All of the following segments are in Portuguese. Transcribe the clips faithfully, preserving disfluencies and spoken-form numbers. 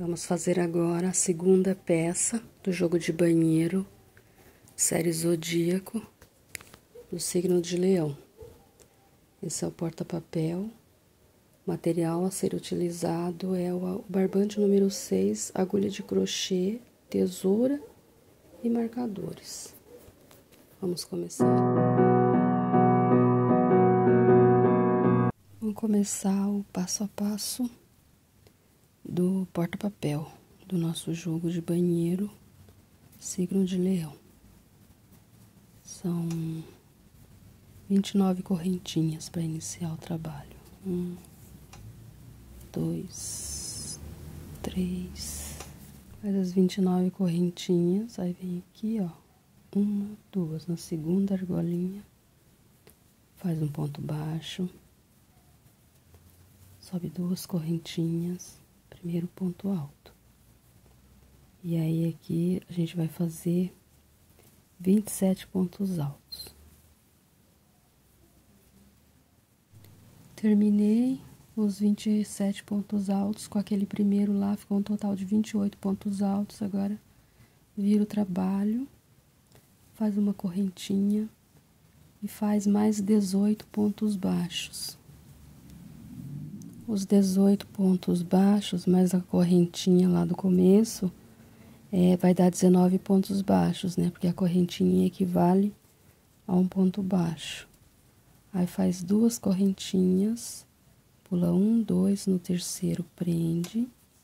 Vamos fazer agora a segunda peça do jogo de banheiro, série Zodíaco, do signo de Leão. Esse é o porta-papel. O material a ser utilizado é o barbante número seis, agulha de crochê, tesoura e marcadores. Vamos começar. Vamos começar o passo a passo do porta-papel do nosso jogo de banheiro, signo de Leão. São vinte e nove correntinhas para iniciar o trabalho. Um, dois, três. Faz as vinte e nove correntinhas, aí vem aqui, ó, uma, duas, na segunda argolinha, faz um ponto baixo, sobe duas correntinhas, primeiro ponto alto. E aí aqui a gente vai fazer vinte e sete pontos altos. Terminei os vinte e sete pontos altos com aquele primeiro lá, ficou um total de vinte e oito pontos altos. Agora vira o trabalho, faz uma correntinha e faz mais dezoito pontos baixos. Os dezoito pontos baixos, mais a correntinha lá do começo, é, vai dar dezenove pontos baixos, né? Porque a correntinha equivale a um ponto baixo. Aí faz duas correntinhas, pula um, dois, no terceiro prende.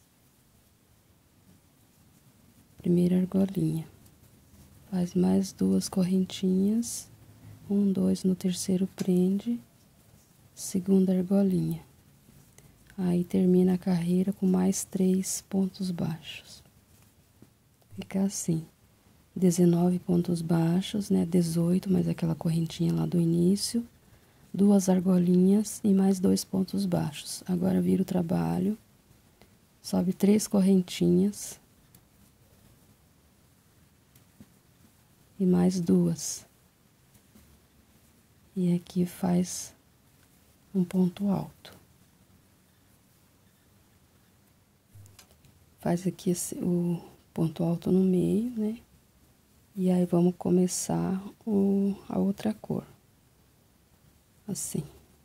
Primeira argolinha. Faz mais duas correntinhas, um, dois, no terceiro prende. Segunda argolinha. Aí termina a carreira com mais três pontos baixos. Fica assim, dezenove pontos baixos, né? dezoito, mais aquela correntinha lá do início, duas argolinhas e mais dois pontos baixos. Agora vira o trabalho, sobe três correntinhas e mais duas. E aqui faz um ponto alto. Faz aqui esse, o ponto alto no meio, né? E aí vamos começar o, a outra cor. Assim.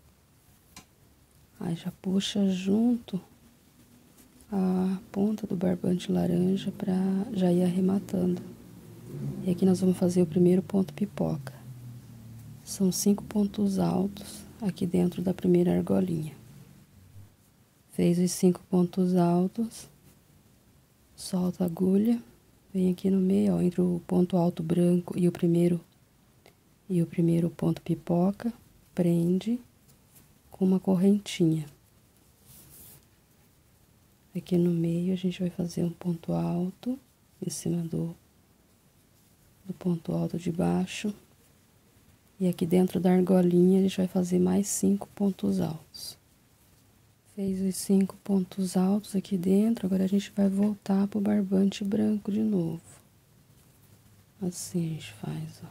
Aí já puxa junto a ponta do barbante laranja pra já ir arrematando. E aqui nós vamos fazer o primeiro ponto pipoca. São cinco pontos altos aqui dentro da primeira argolinha. Fez os cinco pontos altos. Solta a agulha, vem aqui no meio, ó, entre o ponto alto branco e o primeiro e o primeiro ponto pipoca, prende com uma correntinha. Aqui no meio a gente vai fazer um ponto alto em cima do do ponto alto de baixo. E aqui dentro da argolinha a gente vai fazer mais cinco pontos altos. Fez os cinco pontos altos aqui dentro, agora a gente vai voltar pro barbante branco de novo. Assim a gente faz, ó.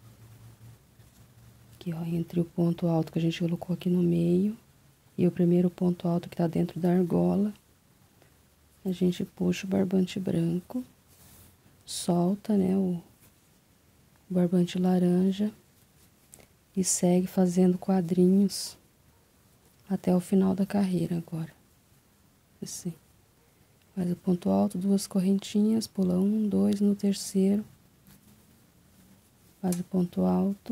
Aqui, ó, entre o ponto alto que a gente colocou aqui no meio e o primeiro ponto alto que tá dentro da argola, a gente puxa o barbante branco, solta, né, o, o barbante laranja e segue fazendo quadrinhos até o final da carreira agora. Assim. Faz o ponto alto, duas correntinhas, pula um, dois, no terceiro. Faz o ponto alto.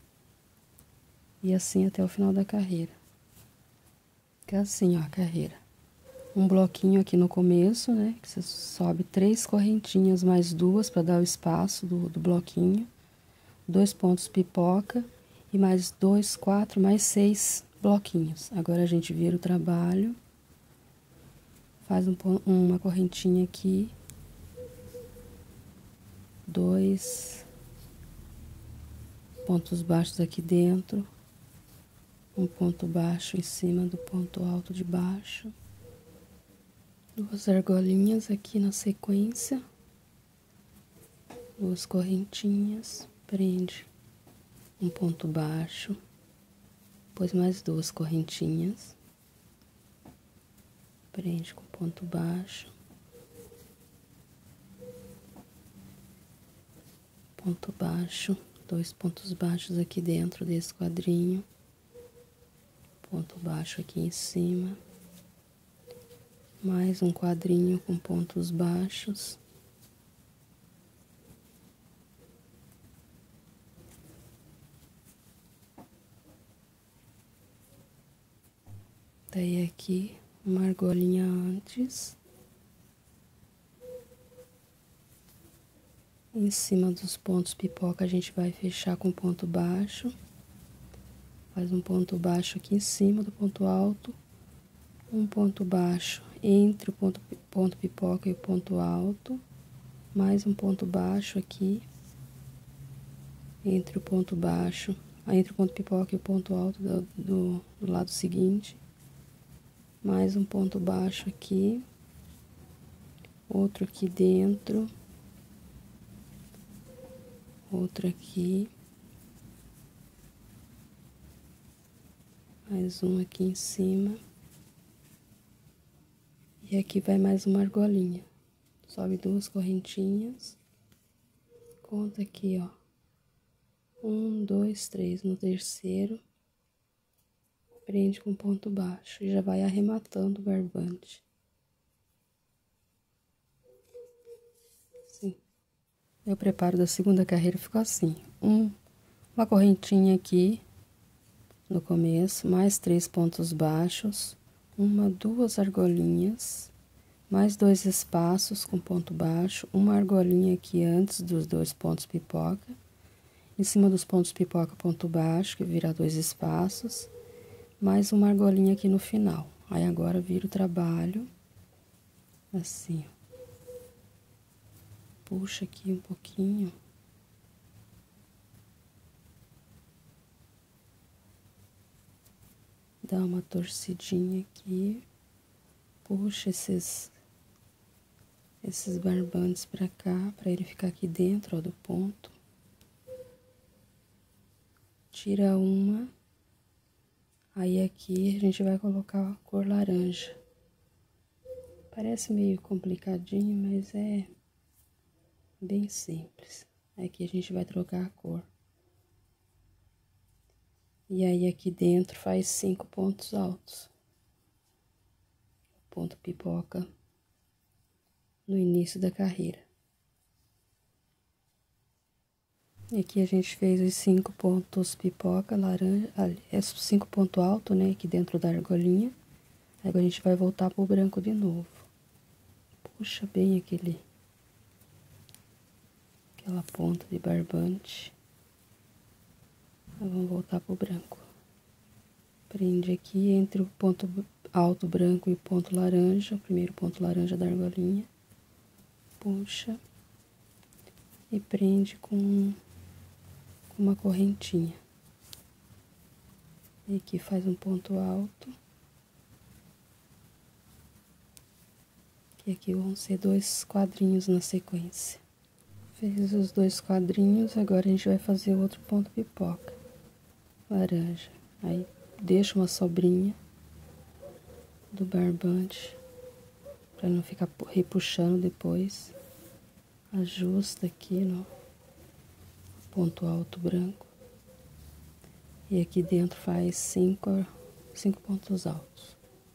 E assim até o final da carreira. Fica assim, ó, a carreira. Um bloquinho aqui no começo, né? Que você sobe três correntinhas mais duas para dar o espaço do, do bloquinho. Dois pontos pipoca. E mais dois, quatro, mais seis bloquinhos. Agora a gente vira o trabalho, faz um, uma correntinha aqui, dois pontos baixos aqui dentro, um ponto baixo em cima do ponto alto de baixo, duas argolinhas aqui na sequência, duas correntinhas, prende um ponto baixo. Depois mais duas correntinhas, prende com ponto baixo, ponto baixo, dois pontos baixos aqui dentro desse quadrinho, ponto baixo aqui em cima, mais um quadrinho com pontos baixos, daí aqui uma argolinha antes, em cima dos pontos pipoca a gente vai fechar com ponto baixo, faz um ponto baixo aqui em cima do ponto alto, um ponto baixo entre o ponto, ponto pipoca e o ponto alto, mais um ponto baixo aqui, entre o ponto baixo, entre o ponto pipoca e o ponto alto do, do, do lado seguinte, mais um ponto baixo aqui, outro aqui dentro, outro aqui, mais um aqui em cima, e aqui vai mais uma argolinha, sobe duas correntinhas, conta aqui, ó, um, dois, três, no terceiro, prende com ponto baixo e já vai arrematando o barbante. Assim. Meu preparo da segunda carreira ficou assim, um, uma correntinha aqui no começo, mais três pontos baixos, uma, duas argolinhas, mais dois espaços com ponto baixo, uma argolinha aqui antes dos dois pontos pipoca, em cima dos pontos pipoca ponto baixo, que vira dois espaços, mais uma argolinha aqui no final. Aí agora vira o trabalho, assim, ó. Puxa aqui um pouquinho. Dá uma torcidinha aqui, puxa esses, esses barbantes pra cá, pra ele ficar aqui dentro, ó, do ponto. Tira uma, aí aqui a gente vai colocar a cor laranja. Parece meio complicadinho, mas é bem simples. Aqui a gente vai trocar a cor. E aí aqui dentro faz cinco pontos altos. Ponto pipoca no início da carreira. E aqui a gente fez os cinco pontos pipoca, laranja, é cinco pontos altos, né, aqui dentro da argolinha. Agora a gente vai voltar pro branco de novo. Puxa bem aquele, aquela ponta de barbante. Vamos voltar pro branco. Prende aqui entre o ponto alto branco e o ponto laranja, o primeiro ponto laranja da argolinha. Puxa e prende com, com uma correntinha. E aqui faz um ponto alto. E aqui vão ser dois quadrinhos na sequência. Fiz os dois quadrinhos, agora a gente vai fazer o outro ponto pipoca. Laranja. Aí deixa uma sobrinha do barbante para não ficar repuxando depois. Ajusta aqui no ponto alto branco. E aqui dentro faz cinco, cinco pontos altos.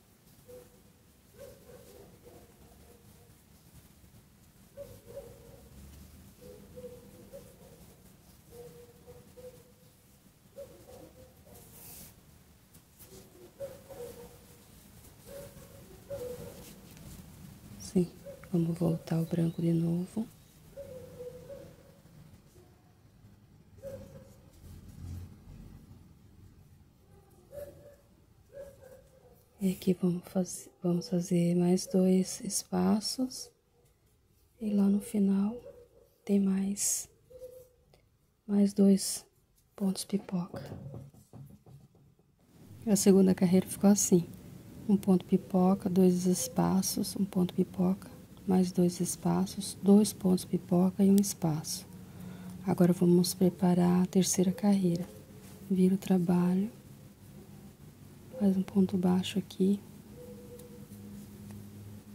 Sim, vamos voltar o branco de novo. E aqui vamos fazer, vamos fazer mais dois espaços. E lá no final tem mais, mais dois pontos pipoca. A segunda carreira ficou assim. Um ponto pipoca, dois espaços, um ponto pipoca, mais dois espaços, dois pontos pipoca e um espaço. Agora vamos preparar a terceira carreira. Vira o trabalho, faz um ponto baixo aqui,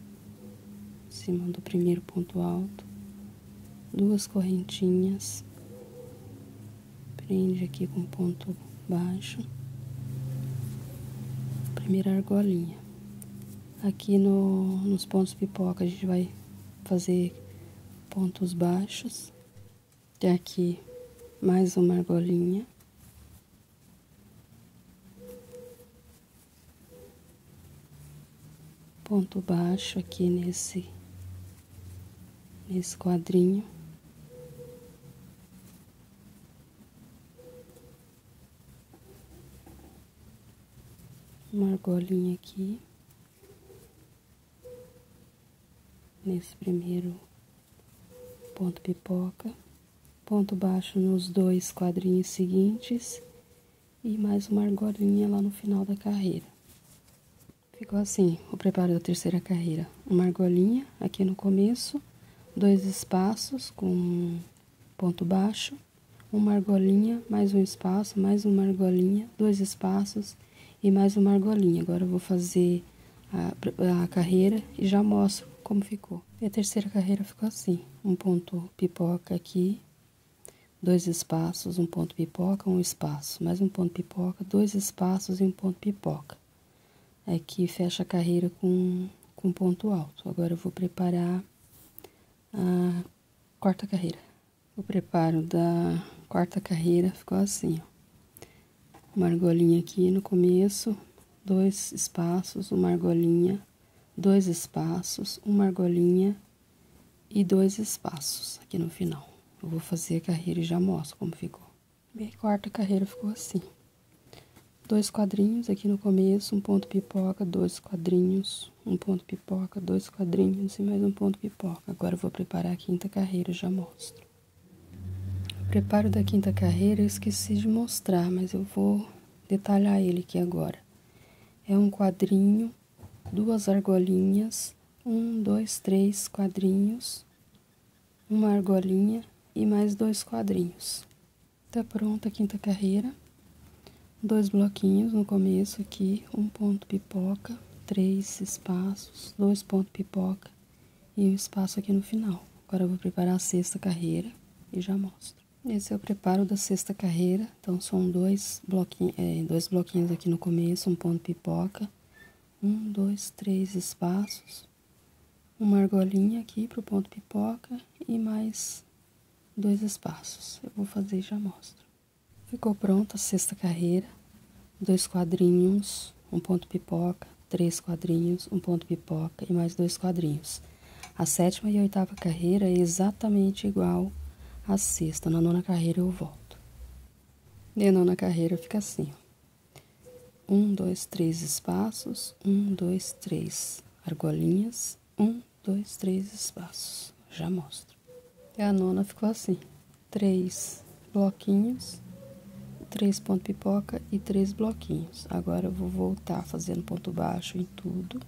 em cima do primeiro ponto alto, duas correntinhas, prende aqui com ponto baixo, primeira argolinha. Aqui no, nos pontos pipoca a gente vai fazer pontos baixos. Tem aqui mais uma argolinha. Ponto baixo aqui nesse, nesse quadrinho. Uma argolinha aqui. Nesse primeiro ponto pipoca. Ponto baixo nos dois quadrinhos seguintes. E mais uma argolinha lá no final da carreira. Ficou assim o preparo da terceira carreira. Uma argolinha aqui no começo. Dois espaços com ponto baixo. Uma argolinha, mais um espaço, mais uma argolinha. Dois espaços e mais uma argolinha. Agora eu vou fazer a, a carreira e já mostro como ficou. E a terceira carreira ficou assim. Um ponto pipoca aqui. Dois espaços, um ponto pipoca, um espaço. Mais um ponto pipoca, dois espaços e um ponto pipoca. Aqui fecha a carreira com, com ponto alto. Agora eu vou preparar a quarta carreira. O preparo da quarta carreira ficou assim, ó. Uma argolinha aqui no começo, dois espaços, uma argolinha, dois espaços, uma argolinha e dois espaços aqui no final. Eu vou fazer a carreira e já mostro como ficou. Bem, a quarta carreira ficou assim. Dois quadrinhos aqui no começo, um ponto pipoca, dois quadrinhos, um ponto pipoca, dois quadrinhos e mais um ponto pipoca. Agora eu vou preparar a quinta carreira e já mostro. O preparo da quinta carreira eu esqueci de mostrar, mas eu vou detalhar ele aqui agora. É um quadrinho, duas argolinhas, um, dois, três quadrinhos, uma argolinha e mais dois quadrinhos. Tá pronta a quinta carreira. Dois bloquinhos no começo aqui, um ponto pipoca, três espaços, dois pontos pipoca e um espaço aqui no final. Agora eu vou preparar a sexta carreira e já mostro. Esse é o preparo da sexta carreira. Então são dois bloquinhos, é, dois bloquinhos aqui no começo, um ponto pipoca, um, dois, três espaços, uma argolinha aqui pro ponto pipoca e mais dois espaços. Eu vou fazer e já mostro. Ficou pronta a sexta carreira, dois quadrinhos, um ponto pipoca, três quadrinhos, um ponto pipoca e mais dois quadrinhos. A sétima e a oitava carreira é exatamente igual à sexta. Na nona carreira eu volto. E a nona carreira fica assim, ó. Um, dois, três espaços, um, dois, três argolinhas, um, dois, três espaços. Já mostro. E a nona ficou assim, três bloquinhos, três pontos pipoca e três bloquinhos. Agora eu vou voltar fazendo ponto baixo em tudo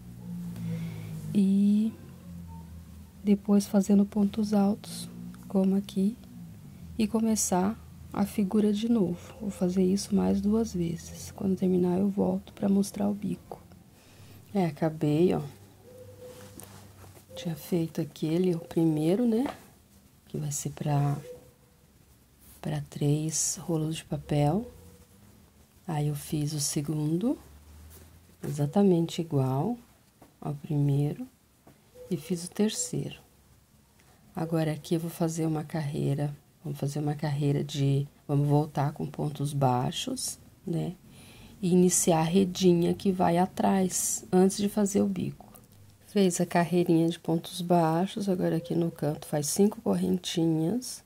e depois fazendo pontos altos, como aqui, e começar a figura de novo. Vou fazer isso mais duas vezes. Quando terminar eu volto para mostrar o bico. É, acabei, ó. Tinha feito aquele, o primeiro, né? Que vai ser para para três rolos de papel. Aí eu fiz o segundo, exatamente igual ao primeiro, e fiz o terceiro. Agora aqui eu vou fazer uma carreira, vamos fazer uma carreira de, vamos voltar com pontos baixos, né? E iniciar a redinha que vai atrás, antes de fazer o bico. Fez a carreirinha de pontos baixos, agora aqui no canto faz cinco correntinhas.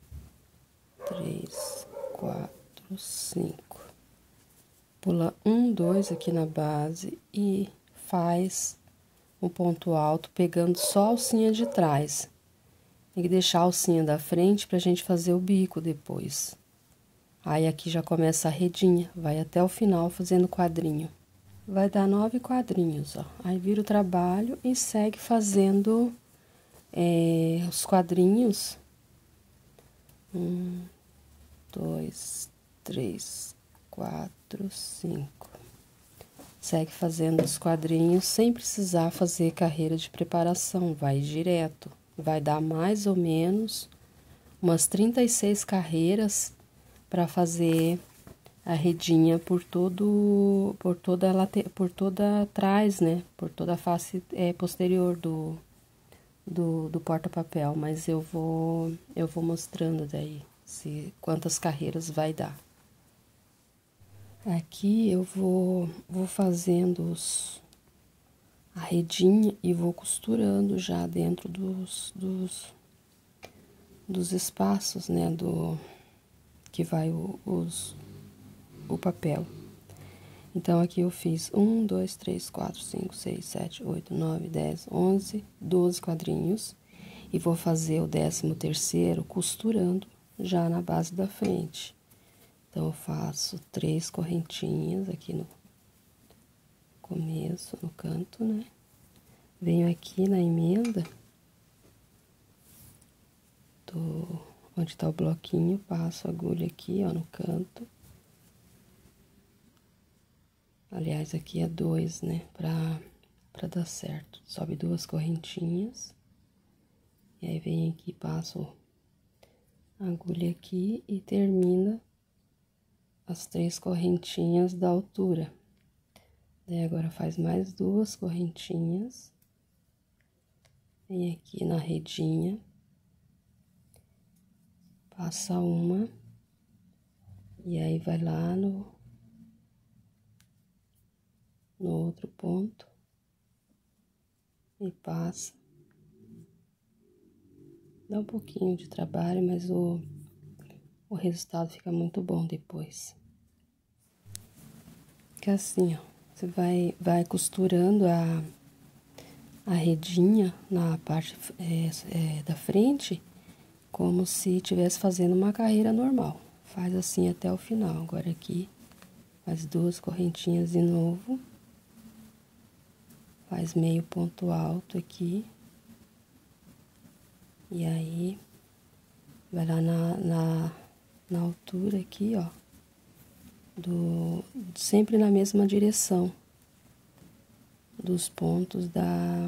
Três, quatro, cinco. Pula um, dois aqui na base e faz um ponto alto, pegando só a alcinha de trás. Tem que deixar a alcinha da frente pra gente fazer o bico depois. Aí aqui já começa a redinha, vai até o final fazendo quadrinho. Vai dar nove quadrinhos, ó. Aí vira o trabalho e segue fazendo é, os quadrinhos. Um, dois, três, quatro, cinco. Segue fazendo os quadrinhos sem precisar fazer carreira de preparação, vai direto. Vai dar mais ou menos umas trinta e seis carreiras para fazer a redinha por todo, por toda a late, por toda atrás, né? Por toda a face é, posterior do, do, do porta-papel, mas eu vou, eu vou mostrando daí se quantas carreiras vai dar. Aqui eu vou, vou fazendo os, a redinha e vou costurando já dentro dos, dos, dos espaços, né? Do que vai o, os o papel. Então, aqui eu fiz um, dois, três, quatro, cinco, seis, sete, oito, nove, dez, onze, doze quadrinhos. E vou fazer o décimo terceiro costurando já na base da frente. Então, eu faço três correntinhas aqui no começo, no canto, né? Venho aqui na emenda do, onde tá o bloquinho, passo a agulha aqui, ó, no canto. Aliás, aqui é dois, né, pra, pra dar certo. Sobe duas correntinhas. E aí, vem aqui, passo a agulha aqui e termina as três correntinhas da altura. Daí, agora, faz mais duas correntinhas. Vem aqui na redinha. Passa uma. E aí, vai lá no... no outro ponto e passa. Dá um pouquinho de trabalho, mas o, o resultado fica muito bom depois. Fica assim, ó, você vai, vai costurando a, a redinha na parte é, é, da frente, como se estivesse fazendo uma carreira normal. Faz assim até o final. Agora aqui, faz duas correntinhas de novo. Faz meio ponto alto aqui. E aí, vai lá na, na, na altura aqui, ó. Do, sempre na mesma direção. Dos pontos da...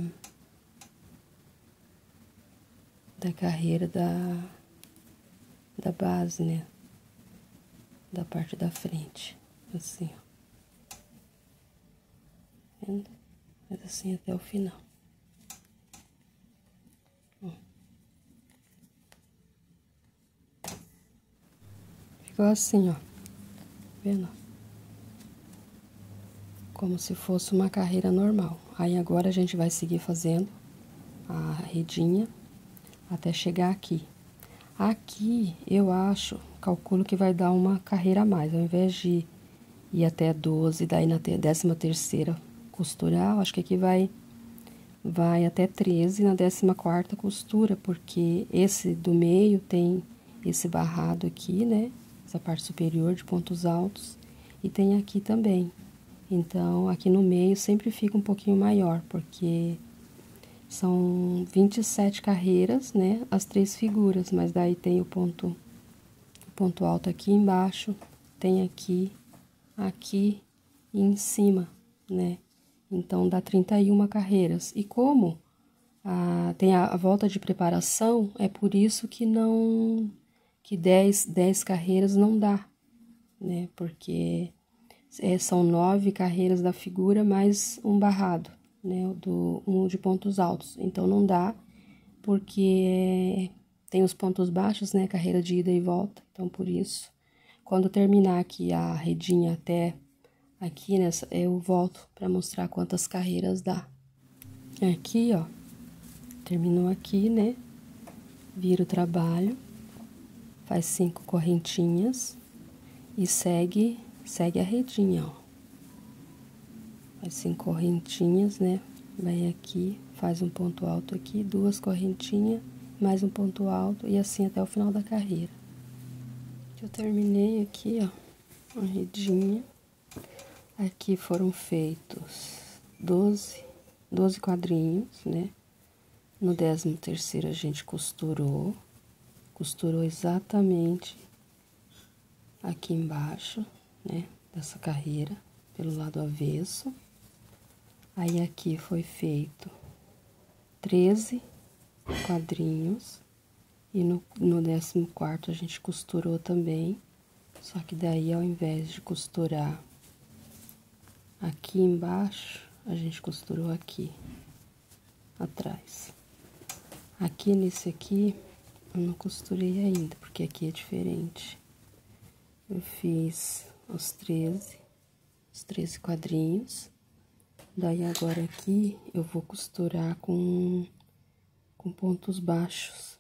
Da carreira da... Da base, né? Da parte da frente. Assim, ó. Vendo? Faz assim até o final. Ó. Ficou assim, ó. Vendo? Como se fosse uma carreira normal. Aí, agora, a gente vai seguir fazendo a redinha até chegar aqui. Aqui, eu acho, calculo que vai dar uma carreira a mais. Ao invés de ir até doze, daí na décima terceira costurar, eu acho que aqui vai... vai até treze na décima quarta costura, porque esse do meio tem esse barrado aqui, né? Essa parte superior de pontos altos, e tem aqui também. Então, aqui no meio sempre fica um pouquinho maior, porque são vinte e sete carreiras, né? As três figuras, mas daí tem o ponto, o ponto alto aqui embaixo, tem aqui, aqui e em cima, né? Então, dá trinta e uma carreiras. E como a, tem a, a volta de preparação, é por isso que não... que dez, dez carreiras não dá, né? Porque é, são nove carreiras da figura mais um barrado, né? Do, um de pontos altos. Então, não dá, porque tem os pontos baixos, né? Carreira de ida e volta. Então, por isso, quando terminar aqui a redinha até... aqui, nessa, eu volto para mostrar quantas carreiras dá. Aqui, ó, terminou aqui, né? Vira o trabalho, faz cinco correntinhas e segue, segue a redinha, ó. Faz cinco correntinhas, né? Vai aqui, faz um ponto alto aqui, duas correntinhas, mais um ponto alto e assim até o final da carreira. Eu terminei aqui, ó, a redinha. Aqui foram feitos doze, doze quadrinhos, né? No décimo terceiro a gente costurou, costurou exatamente aqui embaixo, né? Dessa carreira, pelo lado avesso. Aí, aqui foi feito treze quadrinhos e no, no décimo quarto a gente costurou também, Só que daí, ao invés de costurar aqui embaixo, a gente costurou aqui atrás. Aqui nesse aqui, eu não costurei ainda, porque aqui é diferente. Eu fiz os treze, os treze quadrinhos. Daí agora aqui eu vou costurar com, com pontos baixos.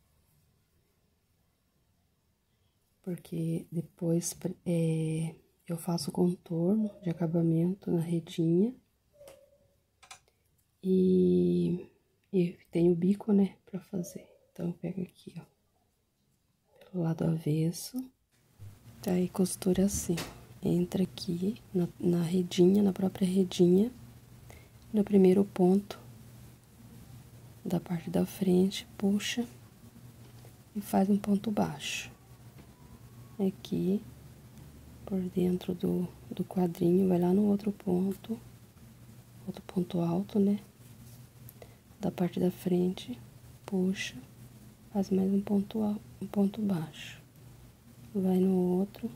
Porque depois é, eu faço contorno de acabamento na redinha. E, e tem o bico, né, pra fazer. Então eu pego aqui, ó, pelo lado avesso. Daí costura assim, entra aqui na, na redinha, na própria redinha, no primeiro ponto da parte da frente, puxa e faz um ponto baixo. Aqui, por dentro do, do quadrinho, vai lá no outro ponto, outro ponto alto, né? Da parte da frente, puxa, faz mais um ponto, um ponto baixo. Vai no outro,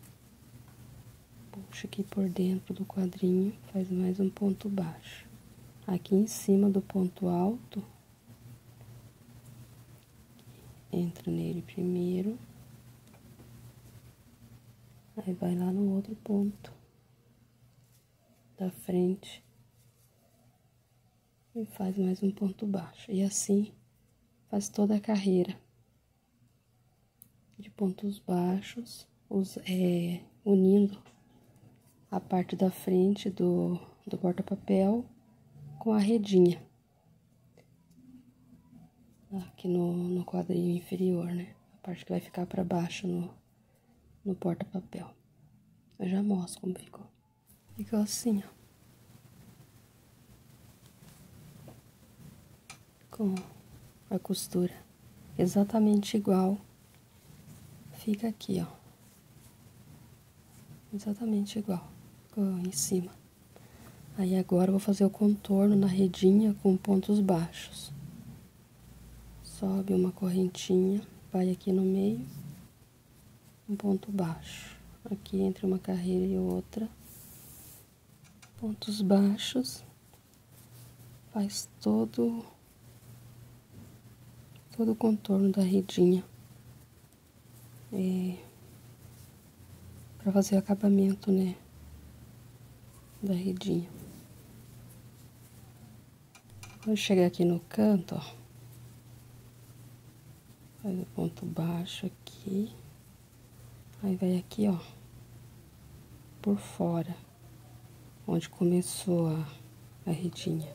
puxa aqui por dentro do quadrinho, faz mais um ponto baixo. Aqui em cima do ponto alto, entra nele primeiro, aí vai lá no outro ponto da frente e faz mais um ponto baixo. E assim faz toda a carreira de pontos baixos, os, é, unindo a parte da frente do, do porta-papel com a redinha. Aqui no, no quadrinho inferior, né? A parte que vai ficar pra baixo no, no porta-papel. Eu já mostro como ficou. Ficou assim, ó. Com a costura exatamente igual. Fica aqui, ó. Exatamente igual. Ficou em cima. Aí agora eu vou fazer o contorno na redinha com pontos baixos. Sobe uma correntinha, vai aqui no meio, um ponto baixo. Aqui entre uma carreira e outra, pontos baixos, faz todo, todo o contorno da redinha. É, pra fazer o acabamento, né, da redinha. Vou chegar aqui no canto, ó. Faz o ponto baixo aqui. Aí vai aqui, ó, por fora, onde começou a, a redinha.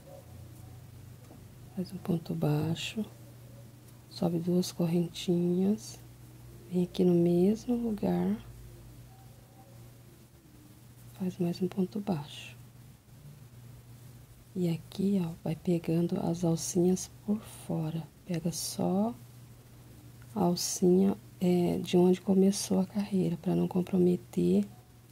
Faz um ponto baixo, sobe duas correntinhas, vem aqui no mesmo lugar, faz mais um ponto baixo. E aqui, ó, vai pegando as alcinhas por fora. Pega só a alcinha é, de onde começou a carreira, para não comprometer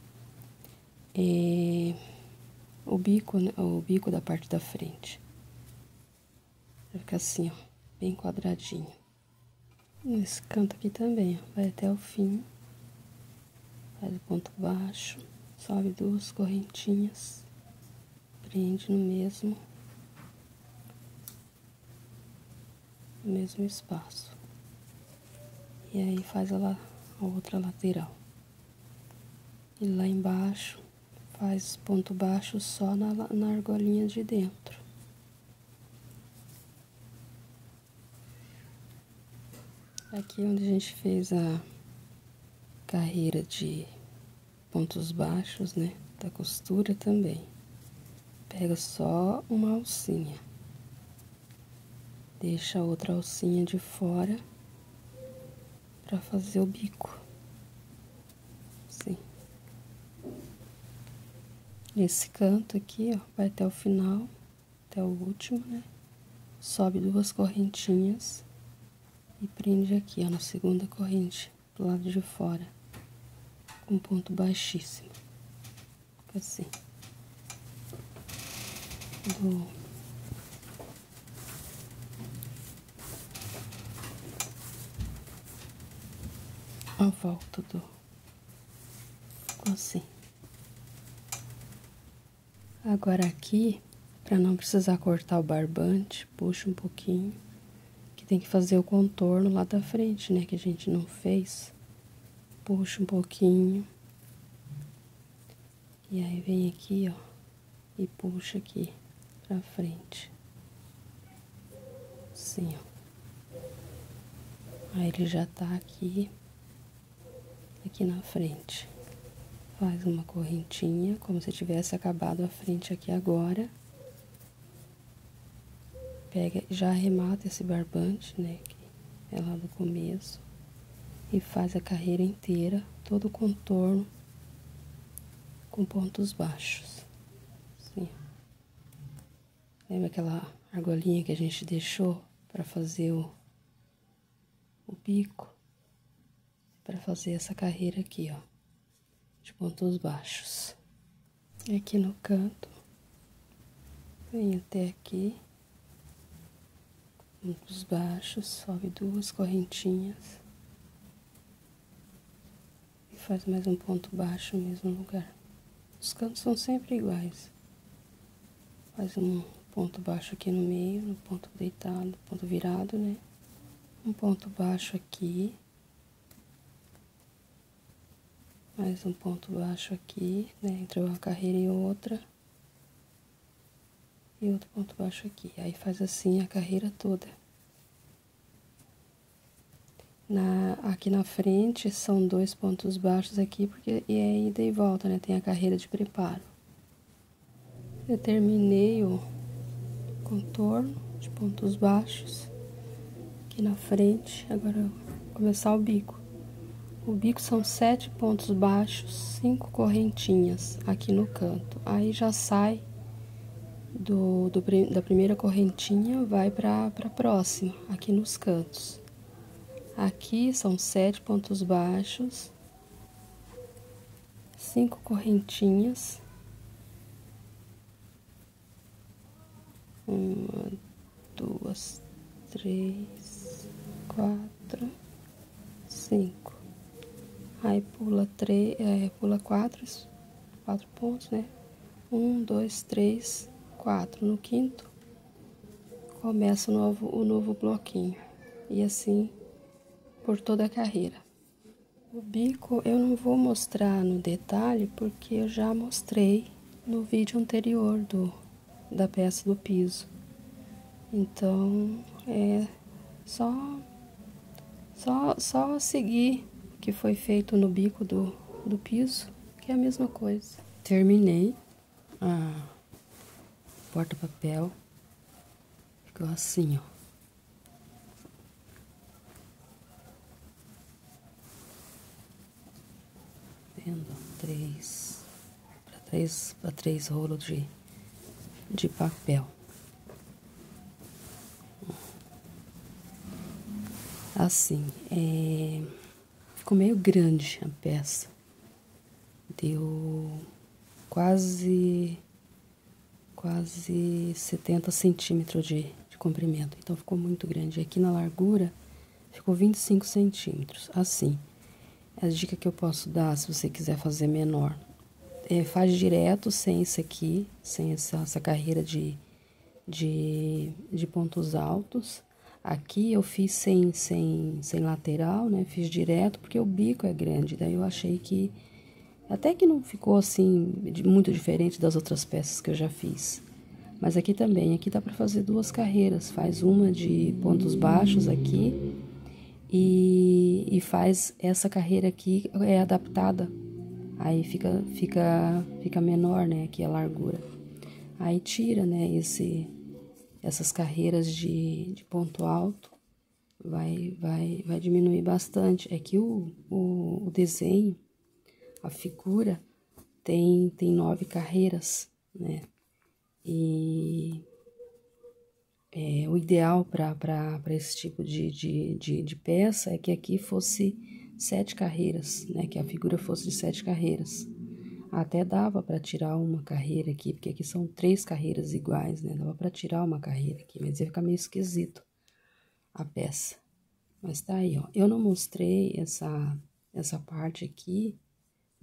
é, o bico, né, o bico da parte da frente. Vai ficar assim, ó, bem quadradinho. Nesse canto aqui também, ó, vai até o fim. Faz o ponto baixo, sobe duas correntinhas, prende no mesmo, no mesmo espaço. E aí faz a, la, a outra lateral. E lá embaixo faz ponto baixo só na, na argolinha de dentro. Aqui onde a gente fez a carreira de pontos baixos, né, da costura também. Pega só uma alcinha. Deixa a outra alcinha de fora para fazer o bico. Assim. Esse canto aqui, ó, vai até o final, até o último, né? Sobe duas correntinhas e prende aqui, ó, na segunda corrente, do lado de fora, com ponto baixíssimo. Fica assim. Do... a volta do, assim. Agora aqui, para não precisar cortar o barbante, puxa um pouquinho, que tem que fazer o contorno lá da frente, né, que a gente não fez. Puxa um pouquinho. E aí vem aqui, ó, e puxa aqui pra frente. Assim, ó. Aí ele já tá aqui, aqui na frente. Faz uma correntinha, como se tivesse acabado a frente aqui agora. Pega, já arremata esse barbante, né, que é lá do começo. E faz a carreira inteira, todo o contorno com pontos baixos. Assim. Lembra aquela argolinha que a gente deixou para fazer o, o bico? Para fazer essa carreira aqui, ó, de pontos baixos. Aqui no canto, vem até aqui, pontos baixos, sobe duas correntinhas. E faz mais um ponto baixo no mesmo lugar. Os cantos são sempre iguais. Faz um ponto baixo aqui no meio, no ponto deitado, ponto virado, né? Um ponto baixo aqui. Mais um ponto baixo aqui, né? Entre uma carreira e outra. E outro ponto baixo aqui. Aí faz assim a carreira toda. Na, aqui na frente são dois pontos baixos aqui, porque e é ida e volta, né? Tem a carreira de preparo. Eu terminei o contorno de pontos baixos aqui na frente. Agora eu vou começar o bico. O bico são sete pontos baixos, cinco correntinhas aqui no canto. Aí já sai do, do da primeira correntinha, vai para a próxima, aqui nos cantos. Aqui são sete pontos baixos, cinco correntinhas. Uma, duas, três, quatro, cinco. Aí pula três, é, pula quatro, quatro pontos, né? Um, dois, três, quatro. No quinto, começa o novo, o novo bloquinho. E assim, por toda a carreira. O bico eu não vou mostrar no detalhe, porque eu já mostrei no vídeo anterior do, da peça do piso. Então, é só, só, só seguir o que foi feito no bico do, do piso, que é a mesma coisa. Terminei a porta-papel, ficou assim, ó. Vendo? Três, para três, para três rolos de, de papel. Assim, é, ficou meio grande a peça. Deu quase, quase setenta centímetros de, de comprimento. Então, ficou muito grande. Aqui na largura, ficou vinte e cinco centímetros. Assim, a dica que eu posso dar, se você quiser fazer menor, é, faz direto sem isso aqui, sem essa, essa carreira de, de, de pontos altos. Aqui eu fiz sem, sem, sem lateral, né? Fiz direto, porque o bico é grande. Daí eu achei que, até que não ficou assim, muito diferente das outras peças que eu já fiz. Mas aqui também, aqui dá pra fazer duas carreiras. Faz uma de pontos baixos aqui e, e faz essa carreira aqui, é adaptada. Aí fica, fica, fica menor, né? Aqui a largura. Aí tira, né? Esse... essas carreiras de, de ponto alto, vai, vai, vai diminuir bastante. É que o, o, o desenho, a figura, tem, tem nove carreiras, né? E é, o ideal para esse tipo de, de, de, de peça é que aqui fosse sete carreiras, né? Que a figura fosse de sete carreiras. Até dava para tirar uma carreira aqui, porque aqui são três carreiras iguais, né? Dava para tirar uma carreira aqui, mas ia ficar meio esquisito a peça. Mas tá aí, ó. Eu não mostrei essa, essa parte aqui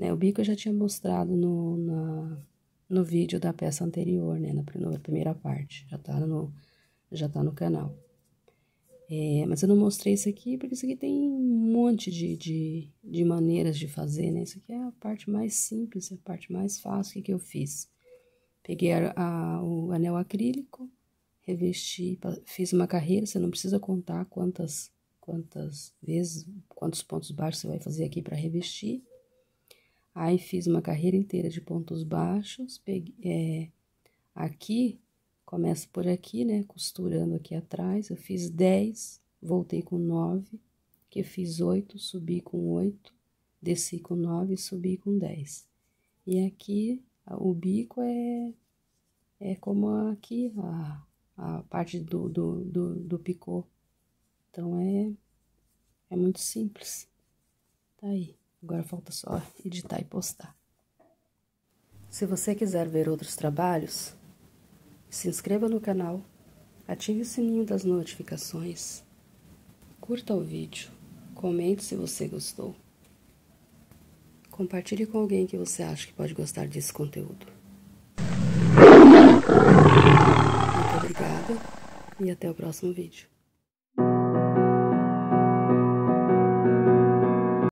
né? O bico eu já tinha mostrado no, na, no vídeo da peça anterior, né? Na, na primeira parte, já tá no, já tá no canal. É, mas eu não mostrei isso aqui, porque isso aqui tem um monte de, de, de maneiras de fazer, né? Isso aqui é a parte mais simples, é a parte mais fácil. O que, que eu fiz? Peguei a, a, o anel acrílico, revesti, fiz uma carreira, você não precisa contar quantas, quantas vezes, quantos pontos baixos você vai fazer aqui para revestir. Aí, fiz uma carreira inteira de pontos baixos, peguei, é, aqui, começo por aqui, né, costurando aqui atrás, eu fiz dez, voltei com nove, que eu fiz oito, subi com oito, desci com nove e subi com dez. E aqui, o bico é, é como aqui, a, a parte do, do, do, do picô. Então, é, é muito simples. Tá aí. Agora falta só editar e postar. Se você quiser ver outros trabalhos, se inscreva no canal, ative o sininho das notificações, curta o vídeo, comente se você gostou, compartilhe com alguém que você acha que pode gostar desse conteúdo. Muito obrigada e até o próximo vídeo.